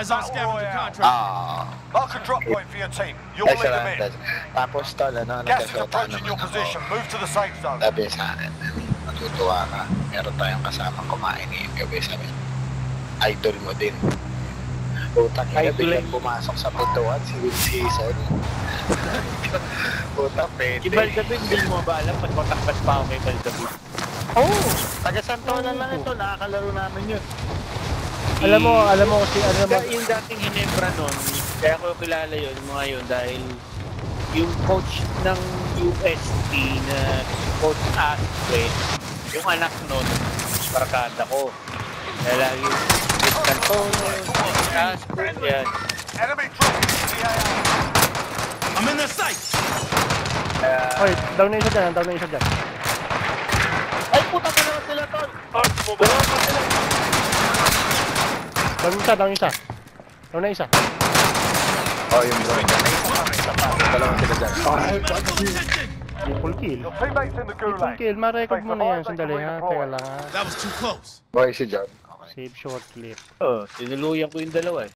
Eyes on scavenger contract. Mark a drop point for your team. You'll lead them in. Tapos tol, ano, Gas is nagkasota approaching naman your ako. position. Move to the safe zone. Sabi sa akin, matutuwa ka. Meron tayong kasamang kumain eh. Sabi sa akin, idol mo din. Utang ina, biglang pumasok sa pintuan si Will Season. Utang pwede. Si Baldabin, hindi mo ba alam? Pagpatakpas pa ako kay Baldabin. Oo! Taga Santolan lang ito, nakakalaro namin yun. Alam mo kasi Yung dating Hinebra nun, kaya ko kilala yun, mga yun, dahil yung coach ng UST na coach Aspe, yung anak nun, barkada ko. Kaya lagi yung Cantono, Aspe, yan. Enemy dropping into the AR. I'm in the sight. Hoy, down na isa dyan. Ay, puta ka naman sila, tol! Down isa. Oh, yung drone dyan. Isa pa. Dalawang sila dyan. Full kill. Your teammates in the Full gulag. kill, ma-record mo na yan. Sandali ha. Teka lang ha. That was too close. Boy, si John. Save short clip. Tinuluyan ko yung dalawa eh.